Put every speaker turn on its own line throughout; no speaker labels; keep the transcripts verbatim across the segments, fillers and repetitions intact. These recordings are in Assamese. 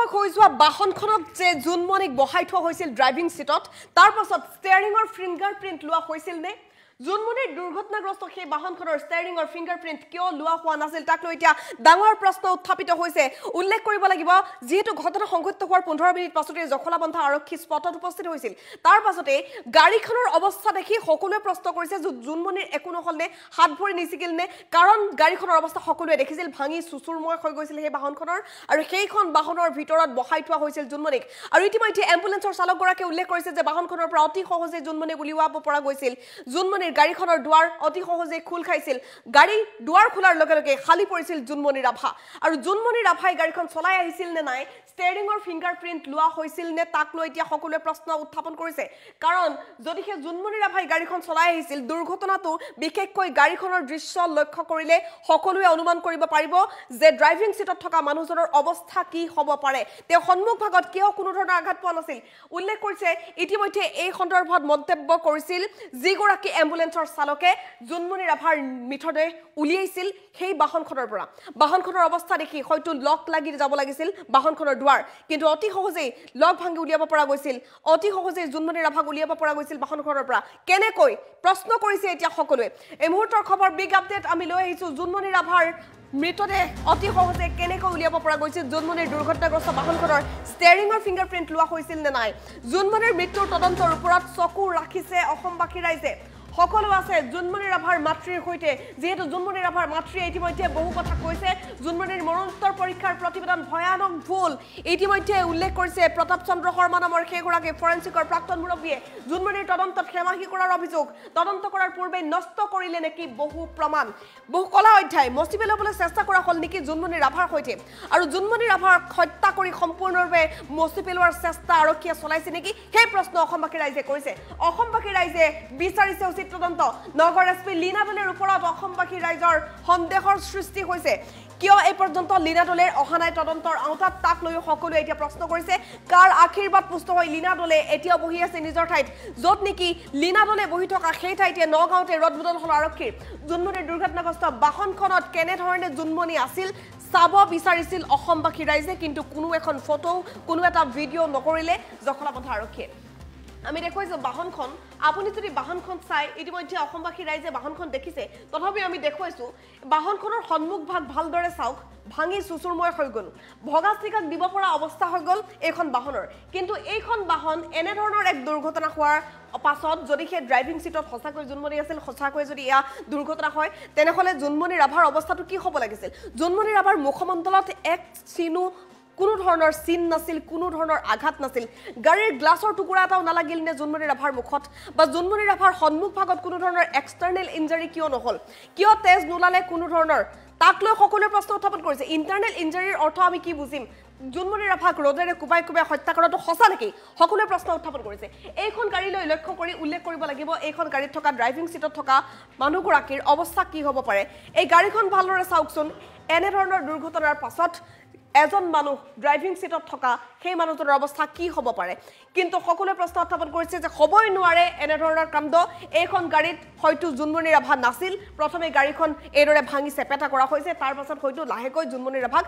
হৈ যোৱা বাহনখনক যে জুনমণিক বহাই থোৱা হৈছিল ড্ৰাইভিং সিটত তাৰ পাছত ষ্টিয়াৰিংৰ ফিংগাৰপ্ৰিন্ট লোৱা হৈছিল নে জুনমণিৰ দুৰ্ঘটনাগ্ৰস্ত সেই বাহনখনৰ ষ্টিয়াৰিংৰ ফিংগাৰপ্ৰিন্ট কিয় লোৱা হোৱা নাছিল তাক লৈ এতিয়া ডাঙৰ প্ৰশ্ন উত্থাপিত হৈছে উল্লেখ কৰিব লাগিব যেহেতু ঘটনা সংঘটিত হোৱাৰ পোন্ধৰ মিনিট পাছতে জখলাবন্ধা আৰক্ষী স্পটত উপস্থিত হৈছিল তাৰ পাছতে গাড়ীখনৰ অৱস্থা দেখি সকলোৱে প্ৰশ্ন কৰিছে যে জুনমণিৰ একো নহল নে হাত ভৰি নিচিকিল নে কাৰণ গাড়ীখনৰ অৱস্থা সকলোৱে দেখিছিল ভাঙি চুচুৰময় হৈ গৈছিল সেই বাহনখনৰ আৰু সেইখন বাহনৰ ভিতৰত বহাই থোৱা হৈছিল জুনমণিক আৰু ইতিমধ্যে এম্বুলেন্সৰ চালকগৰাকীয়ে উল্লেখ কৰিছে যে বাহনখনৰ পৰা অতি সহজে জুনমণিক উলিওৱাব পৰা গৈছিল জুনমণি গাড়ীখনৰ দুৱাৰ অতি সহজে খুল খাইছিল গাড়ী দুৱাৰ খোলাৰ লগে লগে খালি পৰিছিল জুনমণি ৰাভা আৰু জুনমণি ৰাভাই গাড়ীখন চলাই আহিছিল নে নাই ষ্টিয়াৰিংৰ ফিংগাৰপ্ৰিন্ট লোৱা হৈছিল নে তাক লৈ এতিয়া সকলোৱে প্ৰশ্ন উত্থাপন কৰিছে কাৰণ যদিহে জুনমণি ৰাভাই গাড়ীখন চলাই আহিছিল দুৰ্ঘটনাটো বিশেষকৈ গাড়ীখনৰ দৃশ্য লক্ষ্য কৰিলে সকলোৱে অনুমান কৰিব পাৰিব যে ড্ৰাইভিং সিটত থকা মানুহজনৰ অৱস্থা কি হ'ব পাৰে তেওঁ সন্মুখ ভাগত কিয় কোনো ধৰণৰ আঘাত পোৱা নাছিল উল্লেখ কৰিছে ইতিমধ্যে এই সন্দৰ্ভত মন্তব্য কৰিছিল যিগৰাকী এম্বুলেন্সৰ চালকে জুনমণি ৰাভাৰ মৃতদেহ উলিয়াইছিল সেই বাহনখনৰ পৰা বাহনখনৰ অৱস্থা দেখি হয়তো লক লাগি যাব লাগিছিল বাহনখনৰ দুৱাৰ কিন্তু অতি সহজেই লক ভাঙি উলিয়াব পৰা গৈছিল অতি সহজেই জুনমণি ৰাভাক উলিয়াব পৰা গৈছিল বাহনখনৰ পৰা কেনেকৈ প্ৰশ্ন কৰিছে এতিয়া সকলোৱে এই মুহূৰ্তৰ খবৰ বিগ আপডেট আমি লৈ আহিছো জুনমণি ৰাভাৰ মৃতদেহ অতি সহজে কেনেকৈ উলিয়াব পৰা গৈছিল জুনমণিৰ দুৰ্ঘটনাগ্ৰস্ত বাহনখনৰ ষ্টিয়াৰিংৰ ফিংগাৰপ্ৰিন্ট লোৱা হৈছিল নে নাই জুনমণিৰ মৃত্যুৰ তদন্তৰ ওপৰত চকু ৰাখিছে অসমবাসী ৰাইজে সকলো আছে জুনমণি ৰাভাৰ মাতৃৰ হৈতে যেহেতু জুনমণি ৰাভাৰ মাতৃয়ে ইতিমধ্যে বহু কথা কৈছে জুনমণিৰ মৰণোত্তৰ পৰীক্ষাৰ প্ৰতিবেদন ভয়ানক ভুল ইতিমধ্যে উল্লেখ কৰিছে প্ৰতাপ চন্দ্ৰ শৰ্মা নামৰ সেইগৰাকী ফৰেন্সিকৰ প্ৰাক্তন মুৰব্বীয়ে জুনমণিৰ তদন্তত হেমাহি কৰাৰ অভিযোগ তদন্ত কৰাৰ পূৰ্বে নষ্ট কৰিলে নেকি বহু প্ৰমাণ বহু কলা অধ্যায় মচি পেলাবলৈ চেষ্টা কৰা হ'ল নেকি জুনমণি ৰাভাৰ হৈতে আৰু জুনমণি ৰাভাক হত্যা কৰি সম্পূৰ্ণৰূপে মচি পেলোৱাৰ চেষ্টা আৰক্ষীয়ে চলাইছে নেকি সেই প্ৰশ্ন অসমবাসী ৰাইজে কৰিছে অসমবাসী ৰাইজে বিচাৰিছে তদন্ত নগৰ এছপি লীনা দলেৰ ওপৰত অসমবাসী ৰাইজৰ সন্দেহৰ সৃষ্টি হৈছে কিয় এই পৰ্যন্ত লীনা দলেৰ অহানাই তদন্তৰ আওতাত তাক লৈ সকলোৱে এতিয়া প্ৰশ্ন কৰিছে কাৰ আশীৰ্বাদ পুষ্ট হৈ লীনা দলে এতিয়া বহি আছে নিজৰ ঠাইত য'ত নেকি লীনা দলে বহি থকা সেই ঠাইতে নগাঁৱতে ৰদবদল হল আৰক্ষীৰ জুনমণিৰ দুৰ্ঘটনাগ্ৰস্ত বাহনখনত কেনেধৰণে জুনমণি আছিল চাব বিচাৰিছিল অসমবাসী ৰাইজে কিন্তু কোনো এখন ফটো কোনো এটা ভিডিঅ' নকৰিলে জখলাবন্ধা আৰক্ষীয়ে আমি দেখুৱাইছো বাহনখন আপুনি যদি বাহনখন চাই ইতিমধ্যে অসমবাসী ৰাইজে বাহনখন দেখিছে তথাপি আমি দেখুৱাইছো বাহনখনৰ সন্মুখ ভাগ ভালদৰে চাওক ভাঙি চুচুৰময় হৈ গ'ল ভগাচিকাক দিব পৰা অৱস্থা হৈ গ'ল এইখন বাহনৰ কিন্তু এইখন বাহন এনে ধৰণৰ এক দুৰ্ঘটনা হোৱাৰ পাছত যদি সেই ড্ৰাইভিং সিটত সঁচাকৈ জুনমণি আছিল সঁচাকৈ যদি এয়া দুৰ্ঘটনা হয় তেনেহ'লে জুনমণি ৰাভাৰ অৱস্থাটো কি হ'ব লাগিছিল জুনমণি ৰাভাৰ মুখমণ্ডলত এক চিনো কোনো ধৰণৰ চিন নাছিল কোনো ধৰণৰ আঘাত নাছিল গাড়ীৰ গ্লাছৰ টুকুৰা এটাও নালাগিল নে জুনমণি ৰাভাৰ মুখত বা জুনমণি ৰাভাৰ সন্মুখ ভাগত কোনো ধৰণৰ এক্সটাৰ্নেল ইনজাৰি কিয় নহল কিয় তেজ নোলালে কোনো ধৰণৰ তাক লৈ সকলোৱে প্ৰশ্ন উত্থাপন কৰিছে ইণ্টাৰনেল ইনজাৰিৰ অৰ্থ আমি কি বুজিম জুনমণি ৰাভাক ৰ'দেৰে কুবাই কুবাই হত্যা কৰাটো সঁচা নেকি সকলোৱে প্ৰশ্ন উত্থাপন কৰিছে এইখন গাড়ী লৈ লক্ষ্য কৰি উল্লেখ কৰিব লাগিব এইখন গাড়ীত থকা ড্ৰাইভিং সিটত থকা মানুহগৰাকীৰ অৱস্থা কি হ'ব পাৰে এই গাড়ীখন ভালদৰে চাওকচোন এনে ধৰণৰ দুৰ্ঘটনাৰ পাছত এজন মানুহ ড্ৰাইভিং সিটত থকা সেই মানুহজনৰ অৱস্থা কি হ'ব পাৰে কিন্তু সকলোৱে প্ৰশ্ন উত্থাপন কৰিছে যে হ'বই নোৱাৰে এনে ধৰণৰ কাণ্ড এইখন গাড়ীত হয়তো জুনমণি ৰাভা নাছিল প্ৰথমে গাড়ীখন এইদৰে ভাঙি চেপেটা কৰা হৈছে তাৰ পাছত হয়তো লাহেকৈ জুনমণি ৰাভাক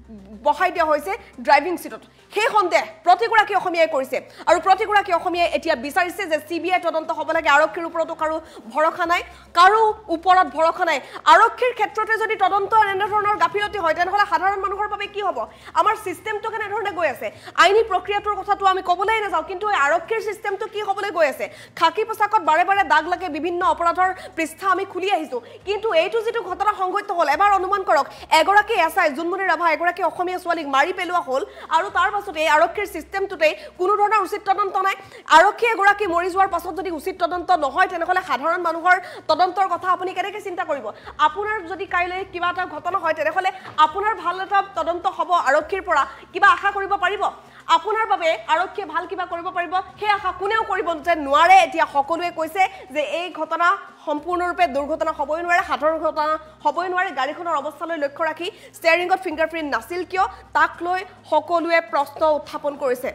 বহাই দিয়া হৈছে ড্ৰাইভিং সিটত সেই সন্দেহ প্ৰতিগৰাকী অসমীয়াই কৰিছে আৰু প্ৰতিগৰাকী অসমীয়াই এতিয়া বিচাৰিছে যে চিবিআই তদন্ত হ'ব লাগে আৰক্ষীৰ ওপৰতো কাৰো ভৰসা নাই কাৰো ওপৰত ভৰসা নাই আৰক্ষীৰ ক্ষেত্ৰতে যদি তদন্ত এনে ধৰণৰ গাফিলতি হয় তেনেহ'লে সাধাৰণ মানুহৰ বাবে কি হ'ব আমাৰ সিস্টেমটো কেনে ধৰণে গৈ আছে আইনী প্ৰক্ৰিয়াটোৰ কথাটো আমি ক'বলৈ নাযাওঁ কিন্তু এই আৰক্ষীৰ সিস্টেমটো কি হ'বলৈ গৈ আছে খাকি পোছাকত বাৰে বাৰে দাগ লাগে বিভিন্ন অপৰাধৰ পৃষ্ঠা আমি খুলি আহিছো কিন্তু এইটো যিটো ঘটনা সংঘটিত হ'ল এবাৰ অনুমান কৰক এগৰাকী এছআই জুনমণি ৰাভা এগৰাকী অসমীয়া ছোৱালীক মাৰি পেলোৱা হ'ল আৰু তাৰ পাছতে এই আৰক্ষীৰ সিস্টেমটোতে কোনো ধৰণৰ উচিত তদন্ত নাই আৰক্ষী এগৰাকী মৰি যোৱাৰ পাছত যদি উচিত তদন্ত নহয় তেনেহ'লে সাধাৰণ মানুহৰ তদন্তৰ কথা আপুনি কেনেকৈ চিন্তা কৰিব আপোনাৰ যদি কাইলৈ কিবা এটা ঘটনা হয় তেনেহ'লে আপোনাৰ ভাল এটা তদন্ত হ'ব আৰক্ষীৰ পৰা কিবা আশা কৰিব পাৰিব আপোনাৰ বাবে আৰক্ষীয়ে ভাল কিবা কৰিব পাৰিব সেই আশা কোনেও কৰিব যে নোৱাৰে এতিয়া সকলোৱে কৈছে যে এই ঘটনা সম্পূৰ্ণৰূপে দুৰ্ঘটনা হ'বই নোৱাৰে সাধাৰণ ঘটনা হ'বই নোৱাৰে গাড়ীখনৰ অৱস্থালৈ লক্ষ্য ৰাখি ষ্টিয়াৰিংত ফিংগাৰপ্ৰিন্ট নাছিল কিয় তাক লৈ সকলোৱে প্ৰশ্ন উত্থাপন কৰিছে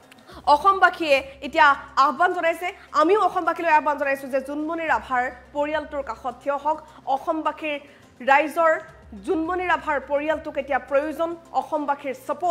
অসমবাসীয়ে এতিয়া আহ্বান জনাইছে আমিও অসমবাসীলৈ আহ্বান জনাইছো যে জুনমণি ৰাভাৰ পৰিয়ালটোৰ কাষত থিয় হওক অসমবাসীৰ ৰাইজৰ জুনমণি ৰাভাৰ পৰিয়ালটোক এতিয়া প্ৰয়োজন অসমবাসীৰ সাপোৰ্ট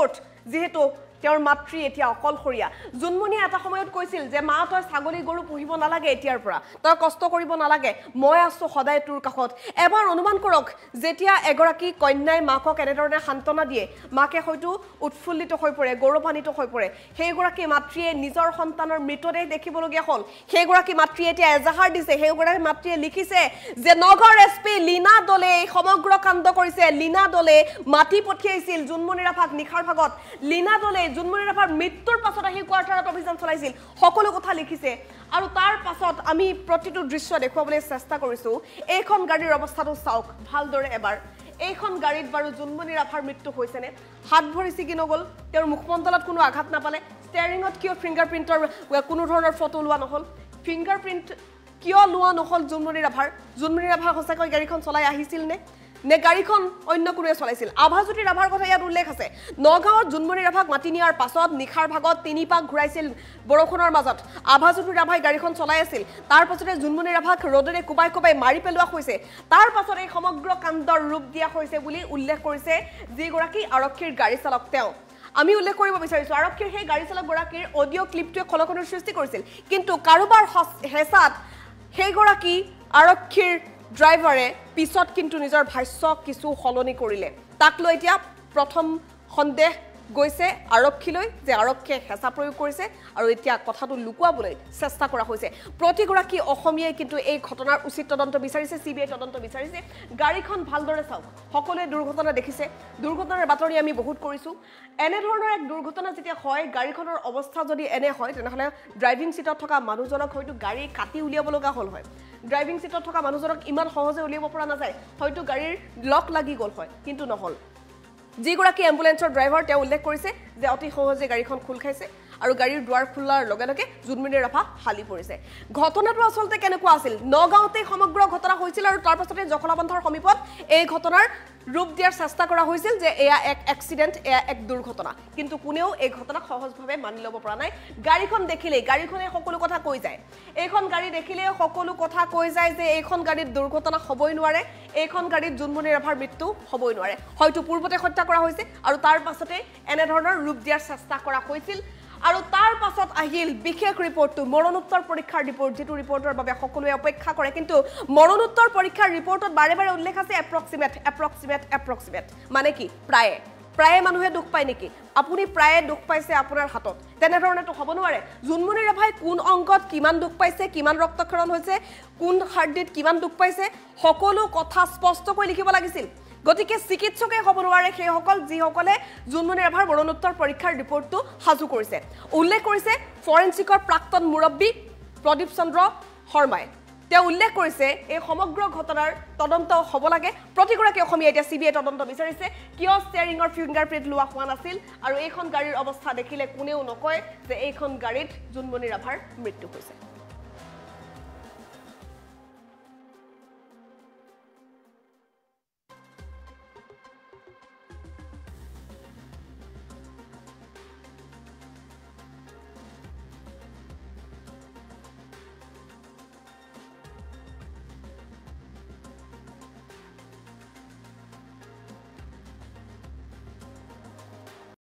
যিহেতু তেওঁৰ মাতৃ এতিয়া অকলশৰীয়া জুনমণিয়ে এটা সময়ত কৈছিল যে মা তই ছাগলী গৰু পুহিব নালাগে এতিয়াৰ পৰা তই কষ্ট কৰিব নালাগে মই আছো সদায় তোৰ কাষত এবাৰ অনুমান কৰক যেতিয়া এগৰাকী কন্যাই মাকক এনেধৰণে সান্তনা দিয়ে মাকে হয়তো উৎফুল্লিত হৈ পৰে গৌৰৱান্বিত হৈ পৰে সেইগৰাকী মাতৃয়ে নিজৰ সন্তানৰ মৃতদেহ দেখিবলগীয়া হ'ল সেইগৰাকী মাতৃয়ে এতিয়া এজাহাৰ দিছে সেইগৰাকী মাতৃয়ে লিখিছে যে নগৰ এছপি লীনা দলে সমগ্ৰ কাণ্ড কৰিছে লীনা দলে মাটি পঠিয়াইছিল জুনমণি ৰাভাক নিখাৰ ভাগত লীনা দলে জুনমণি ৰাভাৰ মৃত্যুৰ পাছত আহি কোৱাৰ্টাৰত অভিযান চলাইছিল সকলো কথা লিখিছে আৰু তাৰ পাছত আমি প্ৰতিটো দৃশ্য দেখুৱাবলৈ চেষ্টা কৰিছো এইখন গাড়ীৰ অৱস্থাটো চাওক ভালদৰে এবাৰ এইখন গাড়ীত বাৰু জুনমণি ৰাভাৰ মৃত্যু হৈছে নে হাত ভৰি ছিগি নগল তেওঁৰ মুখমণ্ডলত কোনো আঘাত নাপালে ষ্টেৰিঙত কিয় ফিংগাৰপ্ৰিণ্টৰ কোনো ধৰণৰ ফটো লোৱা নহল ফিংগাৰপ্ৰিণ্ট কিয় লোৱা নহল জুনমণি ৰাভাৰ জুনমণি ৰাভা সঁচাকৈ গাড়ীখন চলাই আহিছিল নে নে গাড়ীখন অন্য কোনোৱে চলাইছিল আভাজ্যোতি ৰাভাৰ কথা ইয়াত উল্লেখ আছে নগাঁৱত জুনমণি ৰাভাক মাতি নিয়াৰ পাছত নিখাৰ ভাগত তিনি পাক ঘূৰাইছিল বৰষুণৰ মাজত আভাজ্যোতি ৰাভাই গাড়ীখন চলাই আছিল তাৰ পাছতে জুনমণি ৰাভাক ৰ'দৰে কোবাই কোবাই মাৰি পেলোৱা হৈছে তাৰ পাছত এই সমগ্ৰ কাণ্ডৰ ৰূপ দিয়া হৈছে বুলি উল্লেখ কৰিছে যিগৰাকী আৰক্ষীৰ গাড়ী চালক তেওঁ আমি উল্লেখ কৰিব বিচাৰিছো আৰক্ষীৰ সেই গাড়ী চালক গৰাকীৰ অডিঅ' ক্লিপটোৱে খলকনৰ সৃষ্টি কৰিছিল কিন্তু কাৰোবাৰ হেঁচাত সেইগৰাকী আৰক্ষীৰ ড্ৰাইভাৰে পিছত কিন্তু নিজৰ ভাষ্য কিছু সলনি কৰিলে তাক লৈ এতিয়া প্ৰথম সন্দেহ গৈছে আৰক্ষীলৈ যে আৰক্ষীয়ে হেঁচা প্ৰয়োগ কৰিছে আৰু এতিয়া কথাটো লুকুৱাবলৈ চেষ্টা কৰা হৈছে প্ৰতিগৰাকী অসমীয়াই কিন্তু এই ঘটনাৰ উচিত তদন্ত বিচাৰিছে চিবিআই তদন্ত বিচাৰিছে গাড়ীখন ভালদৰে চাওক সকলোৱে দুৰ্ঘটনা দেখিছে দুৰ্ঘটনাৰ বাতৰি আমি বহুত কৰিছো এনেধৰণৰ এক দুৰ্ঘটনা যেতিয়া হয় গাড়ীখনৰ অৱস্থা যদি এনে হয় তেনেহ'লে ড্ৰাইভিং সিটত থকা মানুহজনক হয়তো গাড়ী কাটি উলিয়াব লগা হ'ল হয় ড্ৰাইভিং সিটত থকা মানুহজনক ইমান সহজে উলিয়াব পৰা নাযায় হয়তো গাড়ীৰ লক লাগি গ'ল হয় কিন্তু নহ'ল যিগৰাকী এম্বুলেন্সৰ ড্ৰাইভাৰ তেওঁ উল্লেখ কৰিছে যে অতি সহজে গাড়ীখন খোল খাইছে আৰু গাড়ীৰ দুৱাৰ খোলাৰ লগে লগে জুনমণি ৰাভা হালি পৰিছে ঘটনাটো আচলতে কেনেকুৱা আছিল নগাঁৱতে সমগ্ৰ ঘটনা হৈছিল আৰু তাৰ পাছতে জখলাবন্ধাৰ সমীপত এই ঘটনাৰ ৰূপ দিয়াৰ চেষ্টা কৰা হৈছিল যে এয়া এক এক্সিডেণ্ট এয়া এক দুৰ্ঘটনা কিন্তু কোনেও এই ঘটনাক সহজভাৱে মানি ল'ব পৰা নাই গাড়ীখন দেখিলেই গাড়ীখনে সকলো কথা কৈ যায় এইখন গাড়ী দেখিলে সকলো কথা কৈ যায় যে এইখন গাড়ীত দুৰ্ঘটনা হ'বই নোৱাৰে এইখন গাড়ীত জুনমণি ৰাভাৰ মৃত্যু হ'বই নোৱাৰে হয়তো পূৰ্বতে হত্যা কৰা হৈছে আৰু তাৰ পাছতে এনেধৰণৰ ৰূপ দিয়াৰ চেষ্টা কৰা হৈছিল আৰু তাৰ পাছত আহিল বিশেষ ৰিপৰ্টটো মৰণোত্তৰ পৰীক্ষাৰ ৰিপৰ্ট যেটো ৰিপৰ্টৰ বাবে সকলোৱে অপেক্ষা কৰে কিন্তু মৰণোত্তৰ পৰীক্ষাৰ ৰিপৰ্টত বাৰে বাৰে উল্লেখ আছে এপ্ৰক্সিমেট এপ্ৰক্সিমেট এপ্ৰক্সিমেট মানে কি প্ৰায় প্ৰায় মানুহে দুখ পায় নেকি আপুনি প্ৰায় দুখ পাইছে আপোনাৰ হাতত তেনেধৰণেতো হ'ব নোৱাৰে জুনমণি ৰাভাই কোন অংগত কিমান দুখ পাইছে কিমান ৰক্তক্ষৰণ হৈছে কোন হাৰ্ডিত কিমান দুখ পাইছে সকলো কথা স্পষ্টকৈ লিখিব লাগিছিল গতিকে চিকিৎসকে হ'ব নোৱাৰে সেইসকল যিসকলে জুনমণি ৰাভাৰ মৰণোত্তৰ পৰীক্ষাৰ ৰিপৰ্টটো সাজু কৰিছে উল্লেখ কৰিছে ফৰেনচিকৰ প্ৰাক্তন মুৰব্বী প্ৰদীপ চন্দ্ৰ শৰ্মাই তেওঁ উল্লেখ কৰিছে এই সমগ্ৰ ঘটনাৰ তদন্ত হ'ব লাগে প্ৰতিগৰাকী অসমীয়া এতিয়া চিবিআই তদন্ত বিচাৰিছে কিয় ষ্টেৰিঙৰ ফিংগাৰপ্ৰিণ্ট লোৱা হোৱা নাছিল আৰু এইখন গাড়ীৰ অৱস্থা দেখিলে কোনেও নকয় যে এইখন গাড়ীত জুনমণি ৰাভাৰ মৃত্যু হৈছে